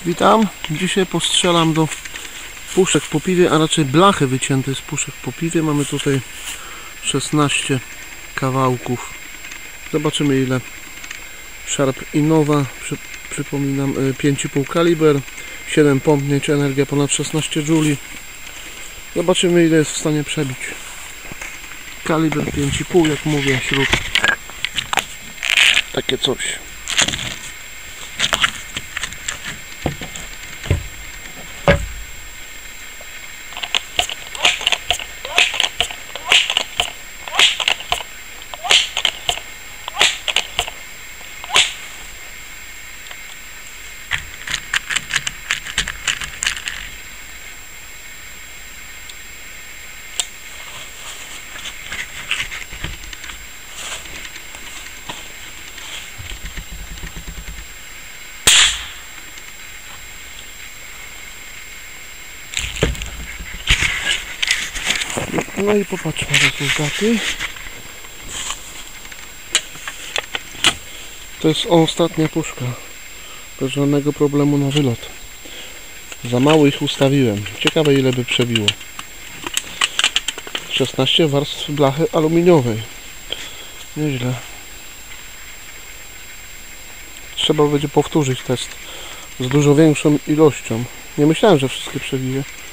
Witam. Dzisiaj postrzelam do puszek po piwie, a raczej blachy wycięte z puszek po piwie. Mamy tutaj 16 kawałków. Zobaczymy ile. Sharp Innova, przypominam, 5,5 kaliber, 7 pompnięć, energia ponad 16 Joule. Zobaczymy ile jest w stanie przebić. Kaliber 5,5, jak mówię, śrub. Takie coś. No i popatrzmy rezultaty. To jest ostatnia puszka. Bez żadnego problemu na wylot. Za mało ich ustawiłem. Ciekawe ile by przebiło. 16 warstw blachy aluminiowej. Nieźle. Trzeba będzie powtórzyć test z dużo większą ilością. Nie myślałem, że wszystkie przebije.